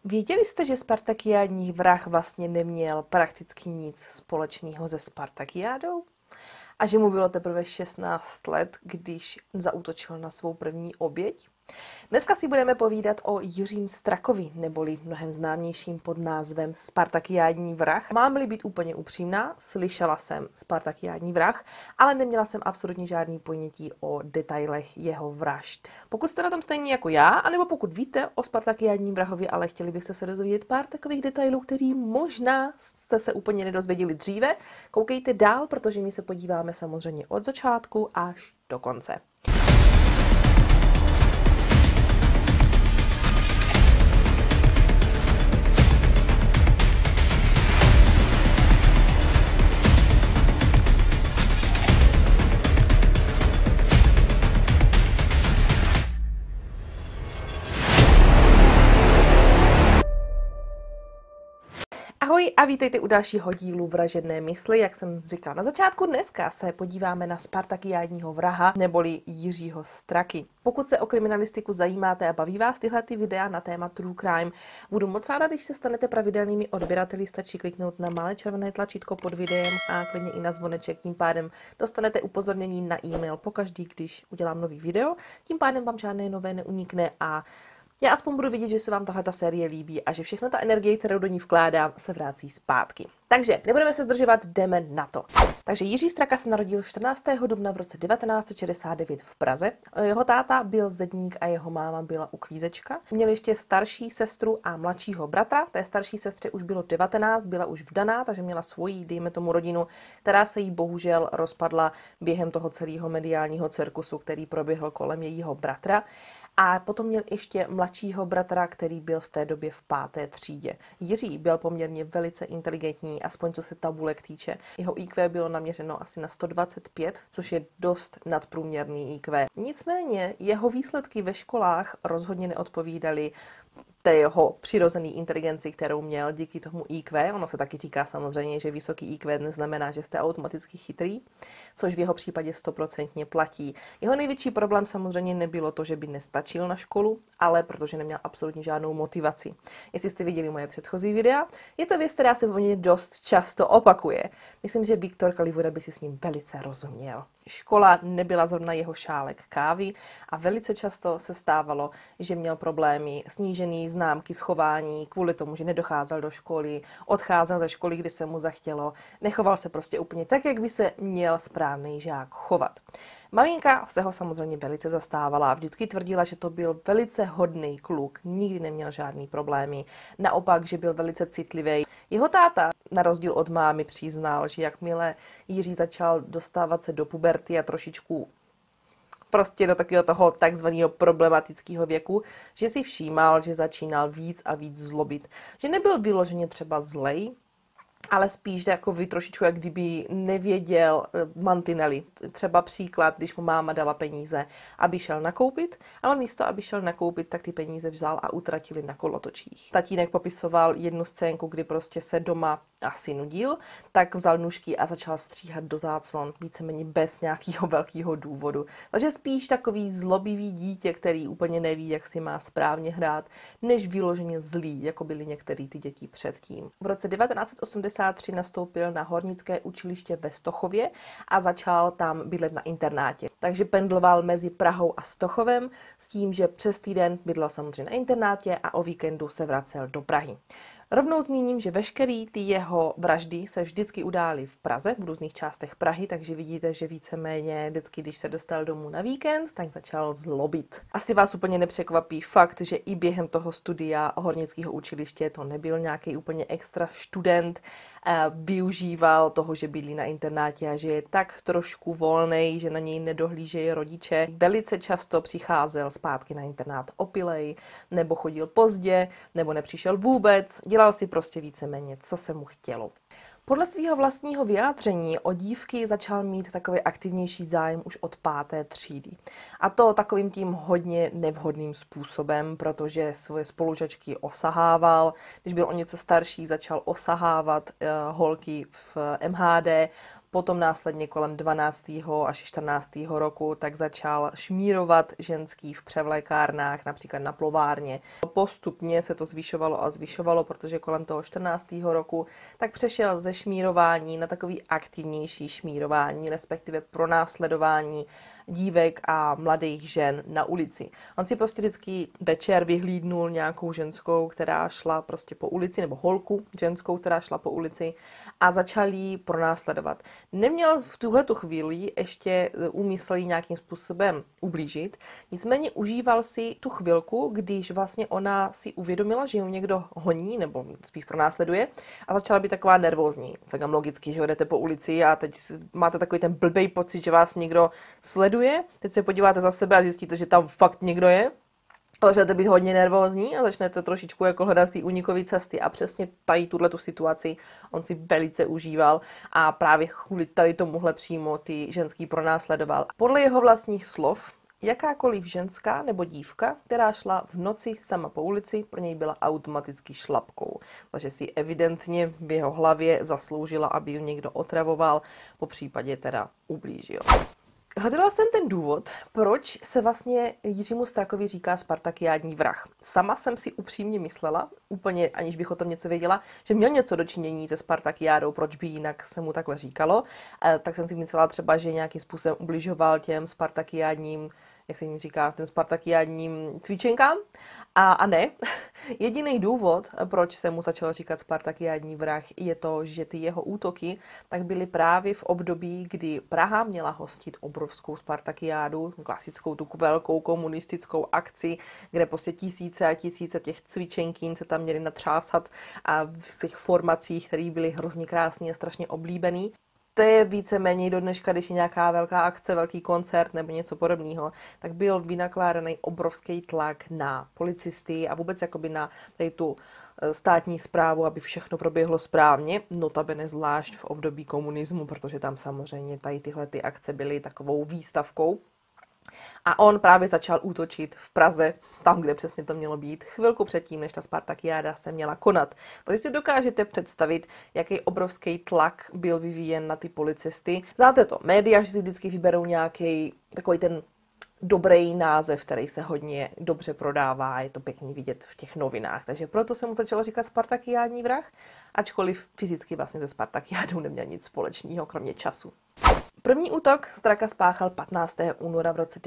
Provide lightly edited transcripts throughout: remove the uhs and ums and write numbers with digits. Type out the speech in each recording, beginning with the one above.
Věděli jste, že Spartakiádní vrah vlastně neměl prakticky nic společného se Spartakiádou? A že mu bylo teprve 16 let, když zaútočil na svou první oběť? Dneska si budeme povídat o Jiřím Strakovi, neboli mnohem známějším pod názvem Spartakiádní vrah. Mám-li být úplně upřímná, slyšela jsem Spartakiádní vrah, ale neměla jsem absolutně žádný ponětí o detailech jeho vražd. Pokud jste na tom stejně jako já, anebo pokud víte o Spartakiádním vrahovi, ale chtěli byste se dozvědět pár takových detailů, který možná jste se úplně nedozvěděli dříve, koukejte dál, protože my se podíváme samozřejmě od začátku až do konce. Ahoj a vítejte u dalšího dílu Vražedné mysli. Jak jsem říkala na začátku, dneska se podíváme na Spartakiádního vraha neboli Jiřího Straky. Pokud se o kriminalistiku zajímáte a baví vás tyhle videa na téma True Crime, budu moc ráda, když se stanete pravidelnými odběrateli, stačí kliknout na malé červené tlačítko pod videem a klidně i na zvoneček, tím pádem dostanete upozornění na e-mail pokaždý, když udělám nový video, tím pádem vám žádné nové neunikne a já aspoň budu vidět, že se vám tahle série líbí a že všechna ta energie, kterou do ní vkládám, se vrací zpátky. Takže nebudeme se zdržovat, jdeme na to. Takže Jiří Straka se narodil 14. dubna v roce 1969 v Praze. Jeho táta byl zedník a jeho máma byla uklízečka. Měl ještě starší sestru a mladšího bratra. Té starší sestře už bylo 19, byla už vdaná, takže měla svoji, dejme tomu, rodinu, která se jí bohužel rozpadla během toho celého mediálního cirkusu, který proběhl kolem jejího bratra. A potom měl ještě mladšího bratra, který byl v té době v 5. třídě. Jiří byl poměrně velice inteligentní, aspoň co se tabulek týče. Jeho IQ bylo naměřeno asi na 125, což je dost nadprůměrný IQ. Nicméně jeho výsledky ve školách rozhodně neodpovídaly té jeho přirozené inteligenci, kterou měl díky tomu IQ. Ono se taky říká samozřejmě, že vysoký IQ neznamená, že jste automaticky chytrý, což v jeho případě 100% platí. Jeho největší problém samozřejmě nebylo to, že by nestačil na školu, ale protože neměl absolutně žádnou motivaci. Jestli jste viděli moje předchozí videa, je to věc, která se poměrně dost často opakuje. Myslím, že Viktor Kalivoda by si s ním velice rozuměl. Škola nebyla zrovna jeho šálek kávy a velice často se stávalo, že měl problémy, snížený známky z chování kvůli tomu, že nedocházel do školy, odcházel ze školy, kdy se mu zachtělo, nechoval se prostě úplně tak, jak by se měl správný žák chovat. Maminka se ho samozřejmě velice zastávala a vždycky tvrdila, že to byl velice hodný kluk, nikdy neměl žádný problémy, naopak, že byl velice citlivý. Jeho táta, na rozdíl od mámy, přiznal, že jakmile Jiří začal dostávat se do puberty a trošičku prostě do takového toho takzvaného problematického věku, že si všímal, že začínal víc a víc zlobit. Že nebyl vyloženě třeba zlej, ale spíš jako vy trošičku, jak kdyby nevěděl mantinely. Třeba příklad, když mu máma dala peníze, aby šel nakoupit a on místo, aby šel nakoupit, tak ty peníze vzal a utratili na kolotočích. Tatínek popisoval jednu scénku, kdy prostě se doma asi nudil, tak vzal nůžky a začal stříhat do záclon, víceméně bez nějakého velkého důvodu. Takže spíš takový zlobivý dítě, který úplně neví, jak si má správně hrát, než vyloženě zlý, jako byly některé ty děti předtím. V roce 1983 nastoupil na hornické učiliště ve Stochově a začal tam bydlet na internátě. Takže pendloval mezi Prahou a Stochovem s tím, že přes týden bydlel samozřejmě na internátě a o víkendu se vracel do Prahy. Rovnou zmíním, že veškerý ty jeho vraždy se vždycky udály v Praze, v různých částech Prahy, takže vidíte, že víceméně vždycky, když se dostal domů na víkend, tak začal zlobit. Asi vás úplně nepřekvapí fakt, že i během toho studia hornického učiliště to nebyl nějaký úplně extra student, využíval toho, že bydlí na internátě a že je tak trošku volnej, že na něj nedohlížejí rodiče. Velice často přicházel zpátky na internát opilej, nebo chodil pozdě, nebo nepřišel vůbec. Dělal si prostě víceméně, co se mu chtělo. Podle svého vlastního vyjádření o dívky začal mít takový aktivnější zájem už od 5. třídy. A to takovým tím hodně nevhodným způsobem, protože svoje spolužačky osahával. Když byl o něco starší, začal osahávat holky v MHD, Potom následně kolem 12. až 14. roku tak začal šmírovat ženský v převlékárnách, například na plovárně. Postupně se to zvyšovalo a zvyšovalo, protože kolem toho 14. roku tak přešel ze šmírování na takový aktivnější šmírování, respektive pronásledování dívek a mladých žen na ulici. On si prostě vždycky večer vyhlídnul nějakou ženskou, která šla prostě po ulici, nebo holku ženskou, která šla po ulici a začal ji pronásledovat. Neměl v tuhletu chvíli ještě úmysl jí nějakým způsobem ublížit, nicméně užíval si tu chvilku, když vlastně ona si uvědomila, že ji někdo honí, nebo spíš pronásleduje a začala být taková nervózní. Celkem logicky, že jdete po ulici a teď máte takový ten blbej pocit, že vás někdo sleduje. Teď se podíváte za sebe a zjistíte, že tam fakt někdo je. Začnete být hodně nervózní a začnete trošičku jako hledat ty únikové cesty. A přesně tu situaci on si velice užíval a právě kvůli tady tomuhle přímo ty ženský pronásledoval. Podle jeho vlastních slov, jakákoliv ženská nebo dívka, která šla v noci sama po ulici, pro něj byla automaticky šlapkou. Takže si evidentně v jeho hlavě zasloužila, aby ji někdo otravoval, po případě teda ublížil. Hledala jsem ten důvod, proč se vlastně Jiřímu Strakovi říká spartakiádní vrah. Sama jsem si upřímně myslela, úplně aniž bych o tom něco věděla, že měl něco dočinění se Spartakiádou, proč by jinak se mu takhle říkalo. Tak jsem si myslela třeba, že nějakým způsobem ubližoval těm spartakiádním, jak se jim říká, těm spartakiádním cvičenkám. A ne, jediný důvod, proč se mu začalo říkat spartakiádní vrah, je to, že ty jeho útoky tak byly právě v období, kdy Praha měla hostit obrovskou spartakiádu, klasickou tu velkou komunistickou akci, kde prostě tisíce a tisíce těch cvičenkýn se tam měly natřásat a v těch formacích, které byly hrozně krásný a strašně oblíbený. To je víceméně do dneška, když je nějaká velká akce, velký koncert nebo něco podobného, tak byl vynakládaný obrovský tlak na policisty a vůbec jakoby na tu státní správu, aby všechno proběhlo správně, notabene zvlášť v období komunismu, protože tam samozřejmě tady tyhle ty akce byly takovou výstavkou. A on právě začal útočit v Praze, tam, kde přesně to mělo být, chvilku předtím, než ta Spartakiáda se měla konat. Takže si dokážete představit, jaký obrovský tlak byl vyvíjen na ty policisty. Znáte to, média, že si vždycky vyberou nějaký takový ten dobrý název, který se hodně dobře prodává, je to pěkně vidět v těch novinách. Takže proto se mu začalo říkat spartakiádní vrah, ačkoliv fyzicky vlastně se Spartakiádou neměl nic společného, kromě času. První útok Straka spáchal 15. února v roce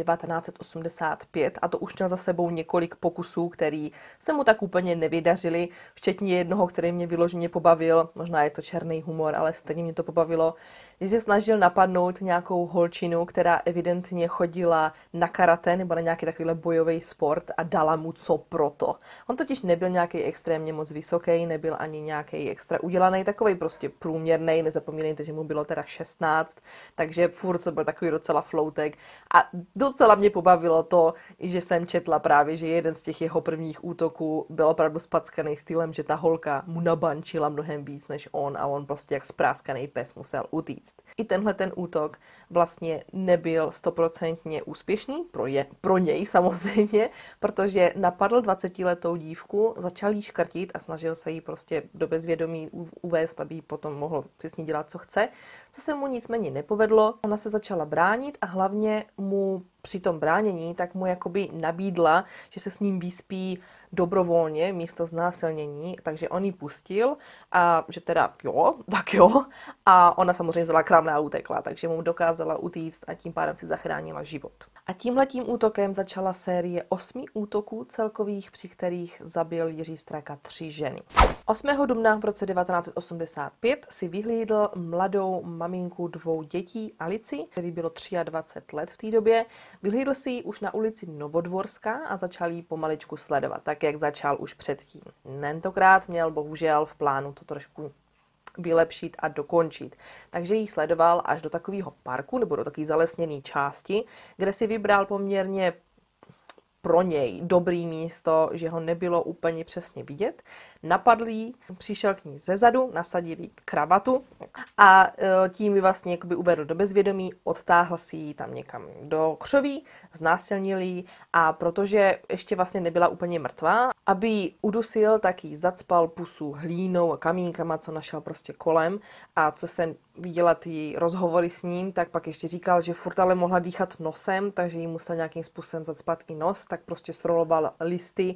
1985 a to už měl za sebou několik pokusů, který se mu tak úplně nevydařily, včetně jednoho, který mě vyloženě pobavil, možná je to černý humor, ale stejně mě to pobavilo, že se snažil napadnout nějakou holčinu, která evidentně chodila na karate nebo na nějaký takovýhle bojový sport a dala mu co proto. On totiž nebyl nějaký extrémně moc vysoký, nebyl ani nějaký extra udělaný, takovej prostě průměrný, nezapomínejte, že mu bylo teda 16, takže furt to byl takový docela floutek a docela mě pobavilo to, že jsem četla právě, že jeden z těch jeho prvních útoků byl opravdu spackaný stylem, že ta holka mu nabančila mnohem víc než on a on prostě jak spráskaný pes musel utíct. I tenhle ten útok vlastně nebyl 100% úspěšný, pro něj samozřejmě, protože napadl 20letou dívku, začal jí škrtit a snažil se jí prostě do bezvědomí uvést, aby potom mohl si s ní dělat, co chce. Co se mu nicméně nepovedlo, ona se začala bránit a hlavně mu při tom bránění tak mu jakoby nabídla, že se s ním vyspí dobrovolně místo znásilnění, takže on ji pustil a že teda jo, tak jo. A ona samozřejmě vzala kramne a utekla, takže mu dokázala utíct a tím pádem si zachránila život. A tímhletím útokem začala série 8 útoků celkových, při kterých zabil Jiří Straka 3 ženy. 8. dubna v roce 1985 si vyhlídl mladou maminku 2 dětí Alici, který bylo 23 let v té době. Vyhlídl si ji už na ulici Novodvorská a začal ji pomaličku sledovat, tak jak začal už předtím. Tentokrát měl bohužel v plánu to trošku vylepšit a dokončit. Takže ji sledoval až do takového parku nebo do takové zalesněné části, kde si vybral poměrně pro něj dobrý místo, že ho nebylo úplně přesně vidět. Napadl jí, přišel k ní zezadu, nasadil jí kravatu a tím ji vlastně jakoby uvedl do bezvědomí, odtáhl si ji tam někam do křoví, znásilnil ji a protože ještě vlastně nebyla úplně mrtvá, aby ji udusil, tak jí zacpal pusu hlínou a kamínkama, co našel prostě kolem a co jsem viděla ty rozhovory s ním, tak pak ještě říkal, že furt ale mohla dýchat nosem, takže jí musel nějakým způsobem zacpat i nos, tak prostě sroloval listy,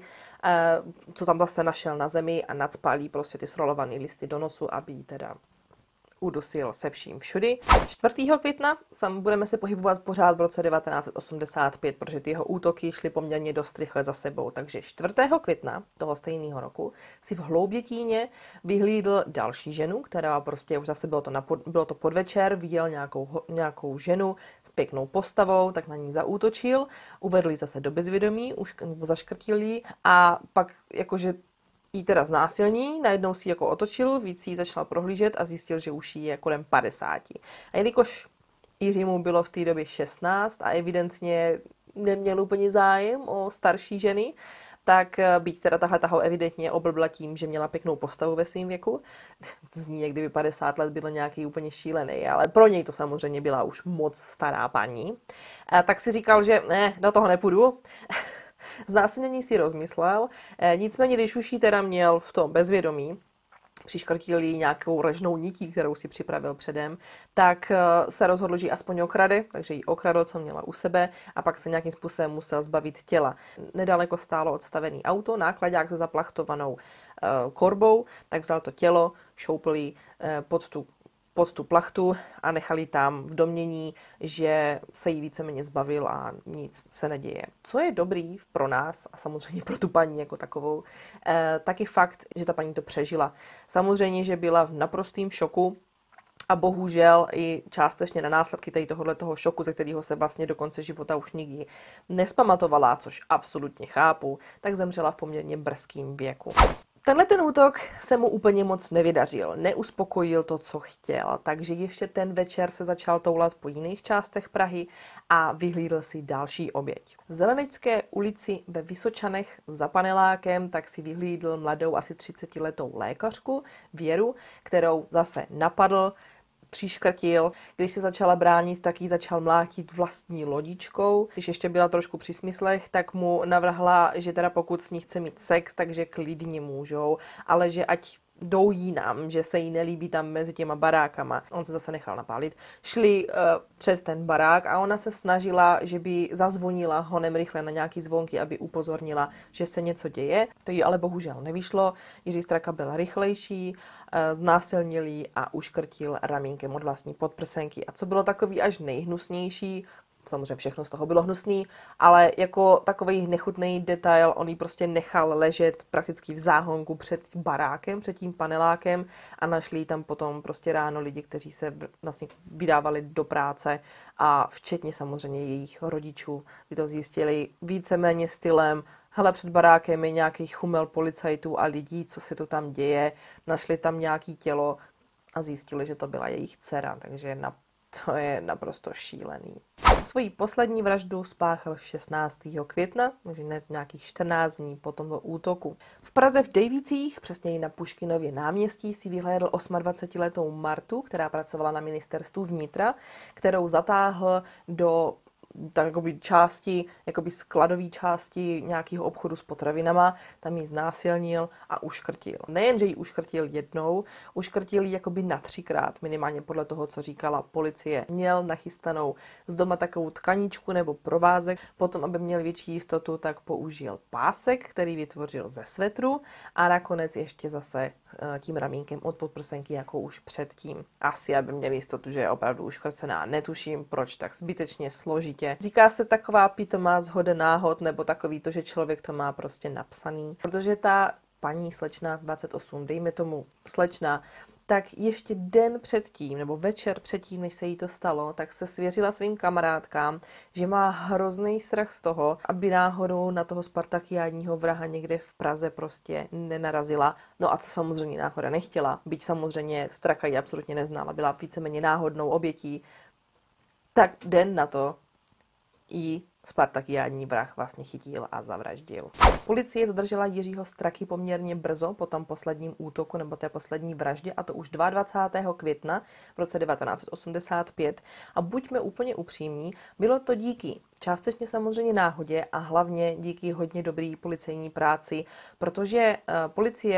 co tam zase našel na zemi a nacpal jí prostě ty srolované listy do nosu, aby jí teda udusil se vším všudy. 4. května budeme se pohybovat pořád v roce 1985, protože ty jeho útoky šly poměrně dost rychle za sebou. Takže 4. května toho stejného roku si v Hloubětíně vyhlídl další ženu, která prostě už zase bylo to podvečer, viděl nějakou ženu s pěknou postavou, tak na ní zaútočil, uvedl ji zase do bezvědomí, už zaškrtil ji a pak jakože jí teda znásilní, najednou si jako otočil, víc jí začal prohlížet a zjistil, že už jí je kolem 50. A jelikož Jiřímu bylo v té době 16 a evidentně neměl úplně zájem o starší ženy, tak byť teda tahle ho evidentně oblbla tím, že měla pěknou postavu ve svém věku. Zní, jak kdyby 50 let byl nějaký úplně šílený, ale pro něj to samozřejmě byla už moc stará paní. Tak si říkal, že ne, do toho nepůjdu. Znásilnění si rozmyslel, nicméně když už ji teda měl v tom bezvědomí, přiškrtil jí nějakou režnou nití, kterou si připravil předem, tak se rozhodl, že ji aspoň okrade, takže ji okradl, co měla u sebe a pak se nějakým způsobem musel zbavit těla. Nedaleko stálo odstavený auto, nákladák se zaplachtovanou korbou, tak vzal to tělo, šoupl ji pod tu plachtu a nechali tam v domnění, že se jí víceméně zbavil a nic se neděje. Co je dobrý pro nás a samozřejmě pro tu paní jako takovou, taky fakt, že ta paní to přežila. Samozřejmě, že byla v naprostém šoku a bohužel i částečně na následky tohoto šoku, ze kterého se vlastně do konce života už nikdy nespamatovala, což absolutně chápu, tak zemřela v poměrně brzkém věku. Ten útok se mu úplně moc nevydařil, neuspokojil to, co chtěl, takže ještě ten večer se začal toulat po jiných částech Prahy a vyhlídl si další oběť. V Zelenické ulici ve Vysočanech za panelákem tak si vyhlídl mladou asi 30letou lékařku Věru, kterou zase napadl, přiškrtil. Když se začala bránit, tak ji začal mlátit vlastní lodičkou. Když ještě byla trošku při smyslech, tak mu navrhla, že teda pokud s ní chce mít sex, takže klidně můžou, ale že ať jdou jinam, že se jí nelíbí tam mezi těma barákama. On se zase nechal napálit. Šli před ten barák a ona se snažila, že by zazvonila honem rychle na nějaký zvonky, aby upozornila, že se něco děje. To jí ale bohužel nevyšlo. Jiří Straka byl rychlejší, znásilnil ji a uškrtil ramínkem od vlastní podprsenky. A co bylo takový až nejhnusnější, samozřejmě všechno z toho bylo hnusný, ale jako takový nechutný detail, on ji prostě nechal ležet prakticky v záhonku před barákem, před tím panelákem a našli tam potom prostě ráno lidi, kteří se vlastně vydávali do práce a včetně samozřejmě jejich rodičů, kdy to zjistili víceméně stylem: hele, před barákem je nějaký chumel policajtů a lidí, co se to tam děje, našli tam nějaký tělo a zjistili, že to byla jejich dcera, takže to je naprosto šílený. Svoji poslední vraždu spáchal 16. května, takže ne nějakých 14 dní po tomto útoku. V Praze v Dejvicích, přesněji na Puškinově náměstí, si vyhlédl 28letou Martu, která pracovala na ministerstvu vnitra, kterou zatáhl do skladové části nějakého obchodu s potravinama, tam ji znásilnil a uškrtil. Nejen, že ji uškrtil jednou, uškrtil ji jakoby na 3krát, minimálně podle toho, co říkala policie. Měl nachystanou z doma takovou tkaničku nebo provázek, potom, aby měl větší jistotu, tak použil pásek, který vytvořil ze svetru a nakonec ještě zase tím ramínkem od podprsenky, jako už předtím. Asi, aby měl jistotu, že je opravdu uškrcená. Netuším, proč tak zbytečně složitě. Říká se taková pitomá shoda náhod, nebo takový to, že člověk to má prostě napsaný. Protože ta paní slečna 28, dejme tomu slečna, tak ještě den předtím, nebo večer předtím, než se jí to stalo, tak se svěřila svým kamarádkám, že má hrozný strach z toho, aby náhodou na toho spartakiádního vraha někde v Praze prostě nenarazila. No a co samozřejmě náhoda nechtěla, byť samozřejmě Straka ji absolutně neznala, byla víceméně náhodnou obětí, tak den na to ji spartakiádní vrah vlastně chytil a zavraždil. Policie zadržela Jiřího Straky poměrně brzo po tom posledním útoku nebo té poslední vraždě, a to už 22. května v roce 1985. A buďme úplně upřímní, bylo to díky částečně samozřejmě náhodě a hlavně díky hodně dobrý policejní práci, protože policie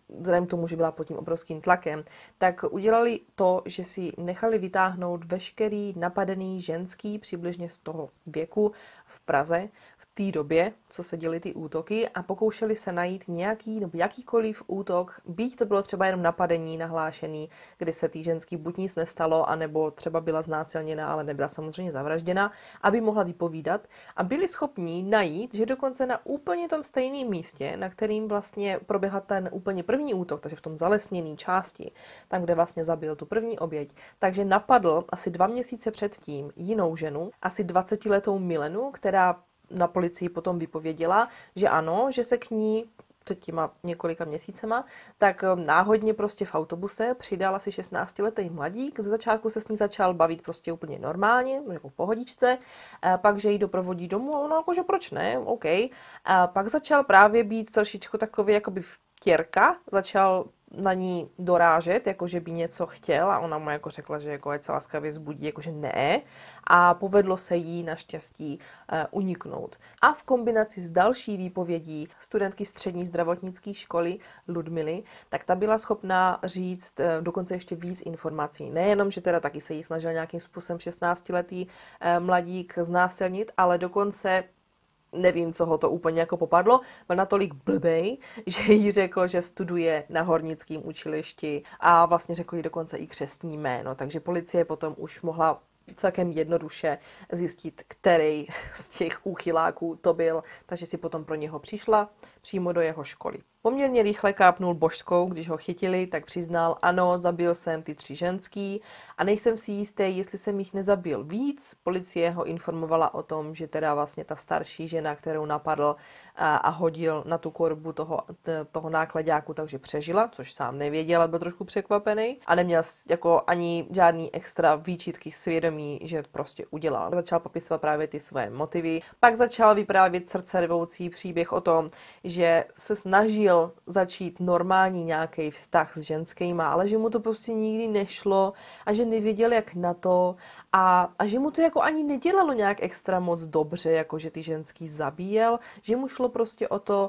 vzhledem k tomu, že byla pod tím obrovským tlakem, tak udělali to, že si nechali vytáhnout veškerý napadený ženský přibližně z toho věku v Praze v té době, co se děly ty útoky a pokoušeli se najít nějaký nebo jakýkoliv útok, byť to bylo třeba jenom napadení nahlášený, kdy se tý ženský buď nic nestalo, anebo třeba byla znásilněna, ale nebyla samozřejmě zavražděna, aby mohla vypovídat a byli schopní najít, že dokonce na úplně tom stejném místě, na kterým vlastně proběhl ten úplně první útok, takže v tom zalesněné části, tam, kde vlastně zabil tu první oběť, takže napadl asi 2 měsíce předtím jinou ženu, asi 20letou Milenu, která na policii potom vypověděla, že ano, že se k ní před těma několika měsícema, tak náhodně prostě v autobuse přidal asi 16letý mladík. Ze začátku se s ní začal bavit prostě úplně normálně, jako v pohodičce, pak, že ji doprovodí domů, a ono jakože proč ne, OK. A pak začal právě být trošičku takový jakoby vtěrka, začal na ní dorážet, jakože by něco chtěl a ona mu jako řekla, že jako ať se laskavě zbudí, jakože ne a povedlo se jí naštěstí uniknout. A v kombinaci s další výpovědí studentky střední zdravotnické školy Ludmily, tak ta byla schopná říct dokonce ještě víc informací. Nejenom, že teda taky se jí snažil nějakým způsobem 16letý mladík znásilnit, ale dokonce nevím, co ho to úplně jako popadlo, byl natolik blbej, že jí řekl, že studuje na hornickém učilišti a vlastně řekl jí dokonce i křestní jméno, takže policie potom už mohla celkem jednoduše zjistit, který z těch úchyláků to byl, takže si potom pro něho přišla přímo do jeho školy. Poměrně rychle kápnul božskou, když ho chytili, tak přiznal, ano, zabil jsem ty 3 ženský a nejsem si jistý, jestli jsem jich nezabil víc. Policie ho informovala o tom, že teda vlastně ta starší žena, kterou napadl a hodil na tu korbu toho nákladáku, takže přežila, což sám nevěděl, ale byl trošku překvapený a neměl jako ani žádný extra výčitky svědomí, že prostě udělal. Začal popisovat právě ty své motivy, pak začal vyprávět srdcervoucí příběh o tom, že se snažil začít normální nějaký vztah s ženskýma, ale že mu to prostě nikdy nešlo a že nevěděl, jak na to a že mu to jako ani nedělalo nějak extra moc dobře, jako že ty ženský zabíjel, že mu šlo prostě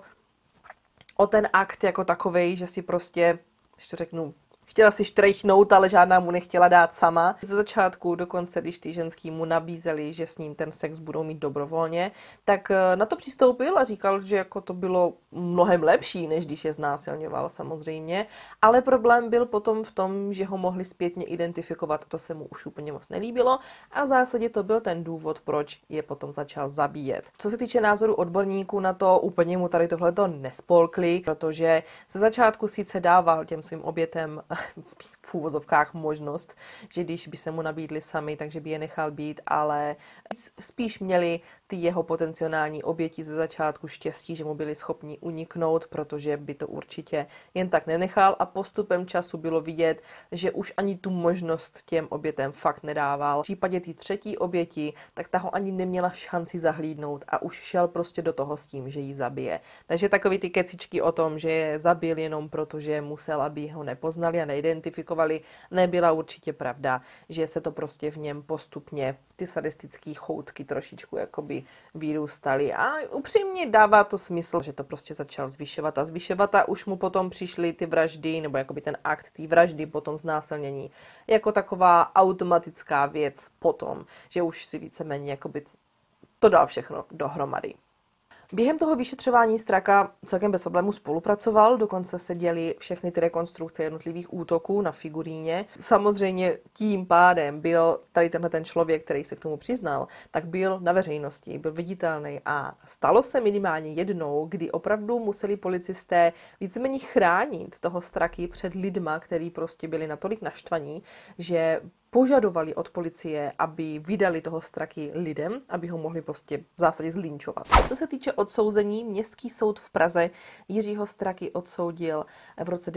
o ten akt jako takovej, že si prostě, ještě řeknu, chtěla si štrejchnout, ale žádná mu nechtěla dát sama. Ze začátku dokonce, když ty ženský mu nabízeli, že s ním ten sex budou mít dobrovolně, tak na to přistoupil a říkal, že jako to bylo mnohem lepší, než když je znásilňoval samozřejmě. Ale problém byl potom v tom, že ho mohli zpětně identifikovat, to se mu už úplně moc nelíbilo a v zásadě to byl ten důvod, proč je potom začal zabíjet. Co se týče názoru odborníků na to, úplně mu tady tohleto nespolkli, protože ze začátku sice dával těm svým obětem v úvozovkách možnost, že když by se mu nabídli sami, takže by je nechal být, ale spíš měli ty jeho potenciální oběti ze začátku štěstí, že mu byli schopni uniknout, protože by to určitě jen tak nenechal a postupem času bylo vidět, že už ani tu možnost těm obětem fakt nedával. V případě té třetí oběti, tak ta ho ani neměla šanci zahlídnout a už šel prostě do toho s tím, že ji zabije. Takže takový ty kecičky o tom, že je zabil jenom proto, že musel, aby ho nepoznali a neidentifikovali, nebyla určitě pravda, že se to prostě v něm postupně ty sadistické choutky trošičku jakoby vyrůstaly a upřímně dává to smysl, že to prostě začal zvyšovat a už mu potom přišly ty vraždy, nebo jakoby ten akt té vraždy, potom znásilnění, jako taková automatická věc potom, že už si víceméně jakoby to dal všechno dohromady. Během toho vyšetřování Straka celkem bez problémů spolupracoval, dokonce se děly všechny ty rekonstrukce jednotlivých útoků na figuríně. Samozřejmě tím pádem byl tady ten člověk, který se k tomu přiznal, tak byl na veřejnosti, byl viditelný a stalo se minimálně jednou, kdy opravdu museli policisté víceméně chránit toho Straky před lidma, který prostě byli natolik naštvaní, že požadovali od policie, aby vydali toho Straky lidem, aby ho mohli prostě v zásadě zlínčovat. Co se týče odsouzení, Městský soud v Praze Jiřího Straky odsoudil v roce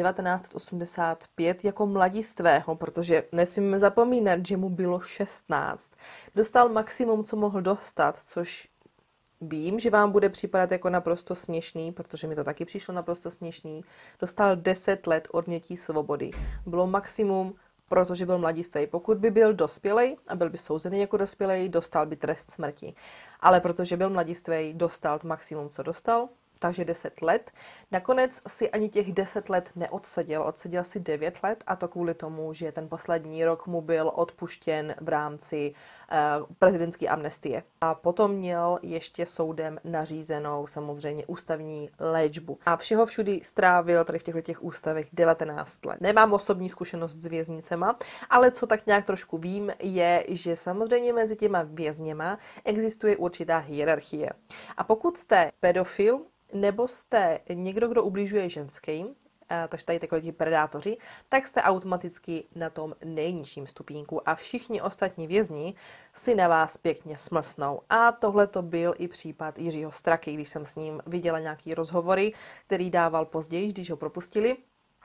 1985 jako mladistvého, protože nesmíme zapomínat, že mu bylo 16. Dostal maximum, co mohl dostat, což vím, že vám bude připadat jako naprosto směšný, protože mi to taky přišlo naprosto směšný. Dostal 10 let odnětí svobody. Bylo maximum, protože byl mladistvý. Pokud by byl dospělej a byl by souzený jako dospělej, dostal by trest smrti. Ale protože byl mladistvý, dostal maximum, co dostal, takže 10 let. Nakonec si ani těch 10 let neodseděl, odseděl si 9 let a to kvůli tomu, že ten poslední rok mu byl odpuštěn v rámci prezidentské amnestie. A potom měl ještě soudem nařízenou samozřejmě ústavní léčbu. A všeho všudy strávil tady v těchto ústavech 19 let. Nemám osobní zkušenost s věznicema, ale co tak nějak trošku vím, je, že samozřejmě mezi těma vězněma existuje určitá hierarchie. A pokud jste pedofil, nebo jste někdo, kdo ubližuje ženským, takže tady takhle ti predátoři, tak jste automaticky na tom nejnižším stupínku a všichni ostatní vězni si na vás pěkně smlsnou. A tohle to byl i případ Jiřího Straky, když jsem s ním viděla nějaký rozhovory, který dával později, když ho propustili,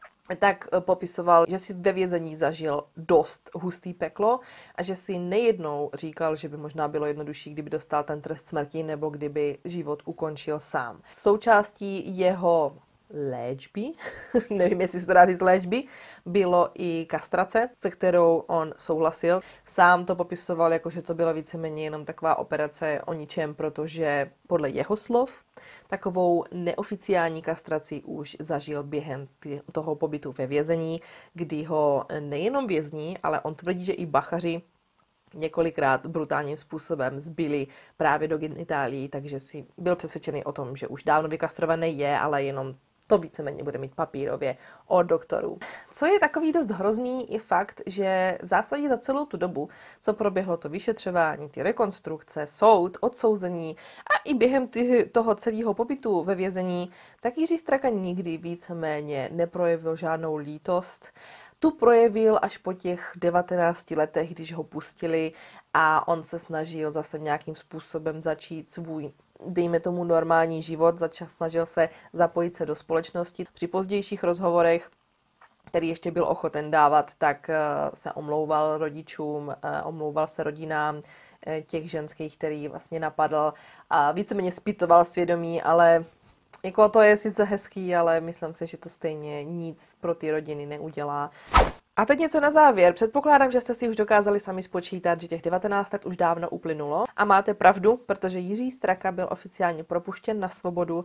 tak popisoval, že si ve vězení zažil dost hustý peklo a že si nejednou říkal, že by možná bylo jednodušší, kdyby dostal ten trest smrti nebo kdyby život ukončil sám. Součástí jeho léčby, nevím, jestli se to dá říct léčby, bylo i kastrace, se kterou on souhlasil. Sám to popisoval jako, že to byla víceméně jenom taková operace o ničem, protože podle jeho slov takovou neoficiální kastraci už zažil během toho pobytu ve vězení, kdy ho nejenom vězní, ale on tvrdí, že i bachaři několikrát brutálním způsobem zbyli právě do genitálií, takže si byl přesvědčený o tom, že už dávno vykastrovaný je, ale jenom to víceméně bude mít papírově od doktorů. Co je takový dost hrozný, je fakt, že v zásadě za celou tu dobu, co proběhlo to vyšetřování, ty rekonstrukce, soud, odsouzení a i během toho celého pobytu ve vězení, tak Jiří Straka nikdy víceméně neprojevil žádnou lítost. Tu projevil až po těch 19 letech, když ho pustili a on se snažil zase nějakým způsobem začít svůj, dejme tomu, normální život, snažil se zapojit se do společnosti. Při pozdějších rozhovorech, který ještě byl ochoten dávat, tak se omlouval rodičům, omlouval se rodinám těch ženských, který vlastně napadl a víceméně zpytoval svědomí, ale jako to je sice hezký, ale myslím si, že to stejně nic pro ty rodiny neudělá. A teď něco na závěr. Předpokládám, že jste si už dokázali sami spočítat, že těch 19 let už dávno uplynulo. A máte pravdu, protože Jiří Straka byl oficiálně propuštěn na svobodu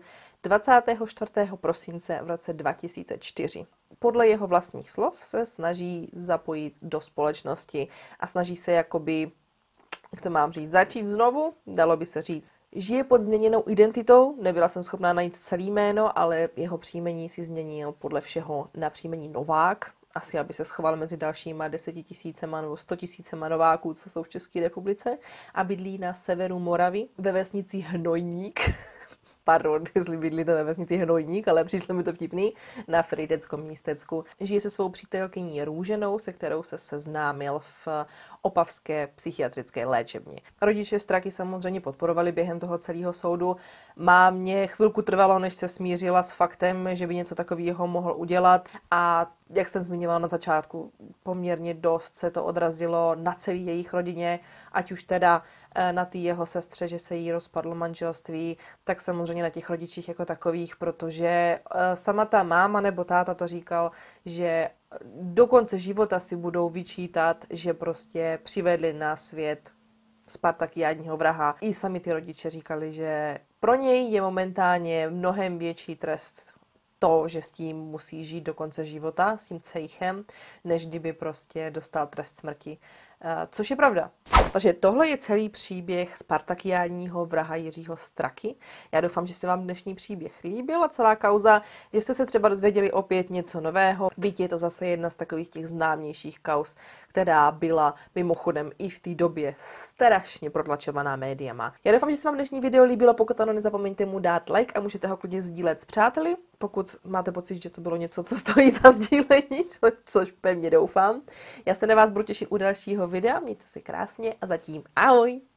24. prosince v roce 2004. Podle jeho vlastních slov se snaží zapojit do společnosti a snaží se jakoby, jak to mám říct, začít znovu, dalo by se říct. Žije pod změněnou identitou, nebyla jsem schopná najít celý jméno, ale jeho příjmení si změnil podle všeho na příjmení Novák. Asi aby se schoval mezi dalšíma 10 000 nebo 100 000 Nováků, co jsou v České republice, a bydlí na severu Moravy ve vesnici Hnojník. Pardon, jestli bydlíte ve vesnici Hnojník, ale přišlo mi to vtipný, na Frýdeckom místecku. Žije se svou přítelkyní Růženou, se kterou se seznámil v opavské psychiatrické léčebně. Rodiče Straky samozřejmě podporovali během toho celého soudu. Mámě chvilku trvalo, než se smířila s faktem, že by něco takového mohl udělat a jak jsem zmiňovala na začátku, poměrně dost se to odrazilo na celé jejich rodině, ať už teda na té jeho sestře, že se jí rozpadlo manželství, tak samozřejmě na těch rodičích jako takových, protože sama ta máma nebo táta to říkal, že do konce života si budou vyčítat, že prostě přivedli na svět spartakiádního vraha. I sami ty rodiče říkali, že pro něj je momentálně mnohem větší trest to, že s tím musí žít do konce života, s tím cejchem, než kdyby prostě dostal trest smrti. Což je pravda. Takže tohle je celý příběh spartakiádního vraha Jiřího Straky. Já doufám, že se vám dnešní příběh líbil a celá kauza, že jste se třeba dozvěděli opět něco nového. Byť je to zase jedna z takových těch známějších kauz, která byla mimochodem i v té době strašně protlačovaná médiama. Já doufám, že se vám dnešní video líbilo, pokud ano, nezapomeňte mu dát like a můžete ho klidně sdílet s přáteli, pokud máte pocit, že to bylo něco, co stojí za sdílení, což pevně doufám. Já se na vás budu těšit u dalšího videa, mějte se krásně a zatím ahoj!